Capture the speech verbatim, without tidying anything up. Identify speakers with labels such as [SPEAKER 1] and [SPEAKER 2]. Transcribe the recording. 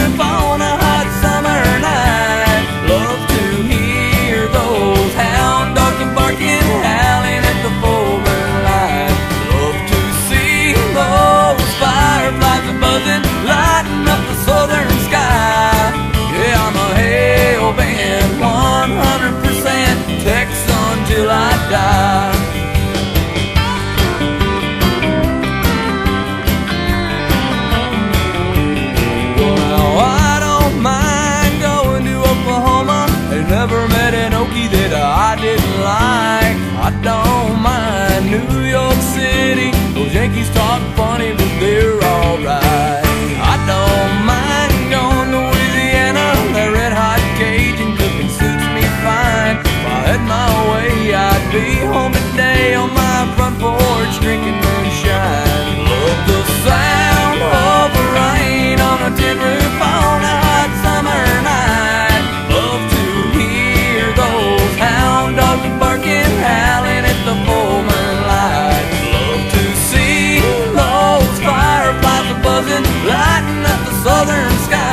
[SPEAKER 1] roof on a hot summer night. Love to hear those hound dogs barking, howling at the full moon light. Love to see those fireflies buzzing, lighting up the southern sky. Yeah, I'm a hell-bent one hundred percent Texan till I die. Never met an Okie that I didn't like. I don't mind New York City, those Yankees talk funny, but they're alright. I don't mind going to Louisiana, that red hot Cajun cooking suits me fine. If I had my way, I'd be home today on my front porch drinking moonshine. Love the sound of the rain on a tin roof on a hot summer night. Hound dogs barking, howling at the full moonlight. Love to see those fireflies buzzing, lighting up the southern sky.